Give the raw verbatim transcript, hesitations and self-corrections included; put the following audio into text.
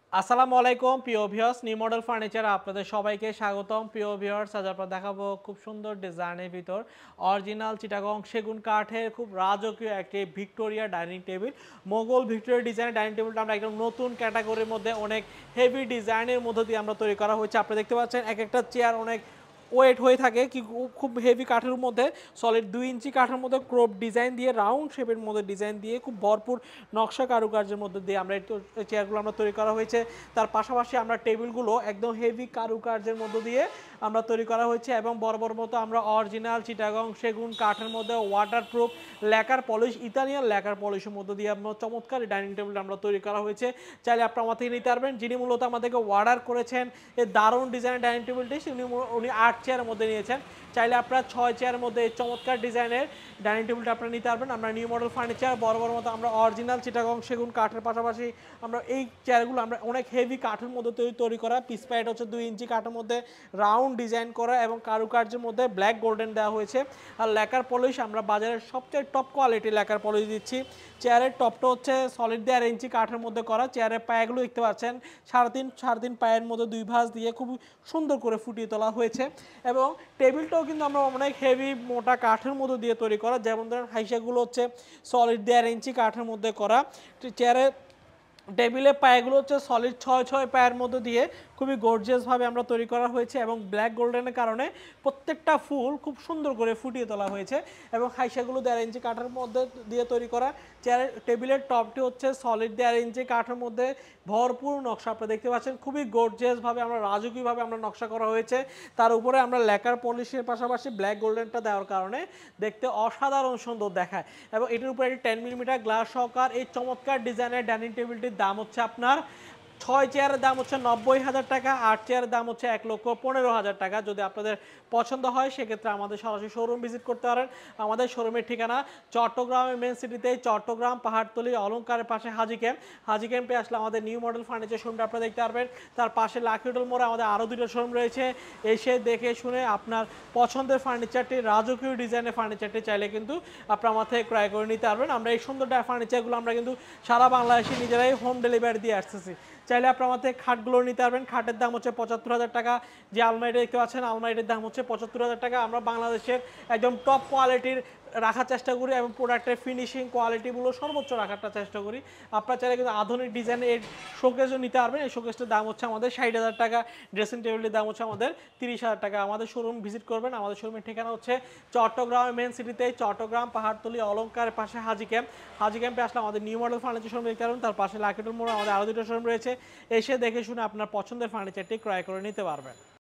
আসসালামু আলাইকুম প্রিয় ভিউয়ার্স, নিউ মডেল ফার্নিচারে আপনাদের সবাইকে স্বাগতম। প্রিয় ভিউয়ার্স, আজ আপনাদের দেখাবো খুব সুন্দর ডিজাইনের ভিতর অরিজিনাল চিটাগং সেগুন কাঠের খুব রাজকীয় একটি Victoria dining table. Mughal Victoria ডিজাইনের ডাইনিং টেবিলটা আমরা একদম নতুন ক্যাটাগরির মধ্যে অনেক হেভি ডিজাইনের মধ্যে দিয়ে আমরা তৈরি করা হয়েছে। আপনারা দেখতে পাচ্ছেন এক একটা চেয়ার অনেক ওয়েট হয়ে থাকে, কি খুব হেভি কাঠের মধ্যে সলিড দুই ইঞ্চি কাঠের মধ্যে ক্রোপ ডিজাইন দিয়ে রাউন্ড শেপের মধ্যে ডিজাইন দিয়ে খুব ভরপুর নকশা কারুকার্যের মধ্যে দিয়ে আমরা এই চেয়ারগুলো আমরা তৈরি করা হয়েছে। তার পাশাপাশি আমরা টেবিলগুলো একদম হেভি কারুকার্যের মধ্য দিয়ে আমরা তৈরি করা হয়েছে এবং বড় বড় মতো আমরা অরিজিনাল চিটাগং সেগুন কাঠের মধ্যে waterproof lacquer polish Italian lacquer পলিশের মধ্য দিয়ে আমরা চমৎকার ডাইনিং টেবিলটা আমরা তৈরি করা হয়েছে। চাইলে আপনার আমার থেকে নিতে পারবেন। যিনি মূলত আমাদেরকে অর্ডার করেছেন এই দারুণ ডিজাইনের ডাইনিং টেবিলটি, উনি উনি আট চেয়ারের মধ্যে নিয়েছেন। চাইলে আপনারা ছয় চেয়ারের মধ্যে এই চমৎকার ডিজাইনের ডাইনিং টেবিলটা আপনারা নিতে পারবেন। আমরা নিউ মডেল ফার্নিচার বড় বড় মতো আমরা অরিজিনাল চিটাগং সেগুন কাঠের পাশাপাশি আমরা এই চেয়ারগুলো আমরা অনেক হেভি কাঠের মধ্যে তৈরি তৈরি করা। পিস প্যাড হচ্ছে দুই ইঞ্চি কাঠের মধ্যে রাউন্ড ডিজাইন করা এবং কারুকার্যের মধ্যে ব্ল্যাক গোল্ডেন দেওয়া হয়েছে। আর ল্যাকার পলিশ আমরা বাজারের সবচেয়ে টপ কোয়ালিটি ল্যাকার পলিশ দিচ্ছি। চেয়ারের টপটা হচ্ছে সলিড দেড় ইঞ্চি কাঠের মধ্যে করা। চেয়ারের পায়াগুলো দেখতে পাচ্ছেন সাড়ে তিন সাড়ে তিন পায়ের মধ্যে দুই ভাঁজ দিয়ে খুব সুন্দর করে ফুটিয়ে তোলা হয়েছে। এবং টেবিলটাও কিন্তু আমরা অনেক হেভি মোটা কাঠের মধ্যে দিয়ে তৈরি করা, যেমন ধরেন হাইসাগুলো হচ্ছে সলিড দেড় ইঞ্চি কাঠের মধ্যে করা। চেয়ারের টেবিলের পায়াগুলো হচ্ছে সলিড ছয় ছয় পায়ের মধ্যে দিয়ে খুবই গর্জিয়াসভাবে আমরা তৈরি করা হয়েছে এবং ব্ল্যাক গোল্ডেনের কারণে প্রত্যেকটা ফুল খুব সুন্দর করে ফুটিয়ে তোলা হয়েছে। এবং হাইসাগুলো দেড় ইঞ্চি কাঠের মধ্যে দিয়ে তৈরি করা। চেয়ারের টেবিলের টপটি হচ্ছে সলিড দেড় ইঞ্চি কাঠের মধ্যে ভরপুর নকশা আপনারা দেখতে পাচ্ছেন, খুবই গর্জিয়াসভাবে আমরা রাজকীয়ভাবে আমরা নকশা করা হয়েছে। তার উপরে আমরা ল্যাকার পলিশের পাশাপাশি ব্ল্যাক গোল্ডেনটা দেওয়ার কারণে দেখতে অসাধারণ সুন্দর দেখায়। এবং এটার উপরে একটি টেন মিলিমিটার গ্লাস সহকার এই চমৎকার ডিজাইনের ডাইনিং টেবিলটির দাম হচ্ছে আপনার ছয় চেয়ারের দাম হচ্ছে নব্বই হাজার টাকা, আট চেয়ারের দাম হচ্ছে এক লক্ষ পনেরো হাজার টাকা। যদি আপনাদের পছন্দ হয় সেক্ষেত্রে আমাদের সরাসরি শোরুম ভিজিট করতে পারেন। আমাদের শোরুমের ঠিকানা চট্টগ্রামের মেন সিটিতে, চট্টগ্রাম পাহাড়তলি অলঙ্কারের পাশে হাজি ক্যাম্প। হাজি ক্যাম্পে আসলে আমাদের নিউ মডেল ফার্নিচার শোরুমটা আপনারা দেখতে পারবেন। তার পাশে লাকি হোটেল মোড়ে আমাদের আরও দুটো শোরুম রয়েছে। এসে দেখে শুনে আপনার পছন্দের ফার্নিচারটি, রাজকীয় ডিজাইনের ফার্নিচারটি চাইলে কিন্তু আপনার আমার থেকে ক্রয় করে নিতে পারবেন। আমরা এই সুন্দর ফার্নিচারগুলো আমরা কিন্তু সারা বাংলাদেশে নিজেরাই হোম ডেলিভারি দিয়ে আসতেছি। চাইলে আপনার আমাদের খাটগুলো নিতে পারবেন। খাটের দাম হচ্ছে পঁচাত্তর হাজার টাকা। যে আলমারিটা দেখতে পাচ্ছেন আলমারিটির দাম হচ্ছে পঁচাত্তর হাজার টাকা। আমরা বাংলাদেশের একদম টপ কোয়ালিটির রাখার চেষ্টা করি এবং প্রোডাক্টের ফিনিশিং কোয়ালিটিগুলো সর্বোচ্চ রাখার চেষ্টা করি। আপনারা চাইলে কিন্তু আধুনিক ডিজাইনের এই শোকেসও নিতে পারবেন। এই শোকেসটার দাম হচ্ছে আমাদের ষাট হাজার টাকা। ড্রেসিং টেবিলের দাম হচ্ছে আমাদের তিরিশ হাজার টাকা। আমাদের শোরুম ভিজিট করবেন। আমাদের শোরুমের ঠিকানা হচ্ছে চট্টগ্রামের মেন সিটিতে, চট্টগ্রাম পাহাড়তলি অলঙ্কারের পাশে হাজি ক্যাম্প। হাজি ক্যাম্পে আসলে আমাদের নিউ মডেল ফার্নিচার শোরুম দেখতে পারবেন। তার পাশে লাকি হোটেল মোড়ে আমাদের আরও দুটো শোরুম রয়েছে। এসে দেখে শুনে আপনার পছন্দের ফার্নিচারটি ক্রয় করে নিতে পারবেন।